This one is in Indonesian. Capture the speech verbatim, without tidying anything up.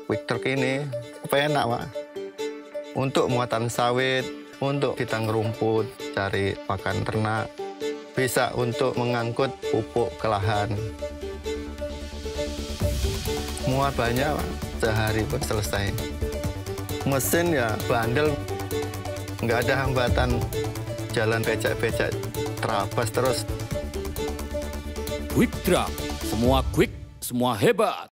quick truck ini enak, Pak. Untuk muatan sawit, untuk kita ngerumput, cari pakan ternak, bisa untuk mengangkut pupuk ke lahan. Muat banyak, Pak. Sehari pun selesai. Mesin ya bandel, nggak ada hambatan, jalan becak-becak, terabas terus. Quick Truck, semua quick, semua hebat.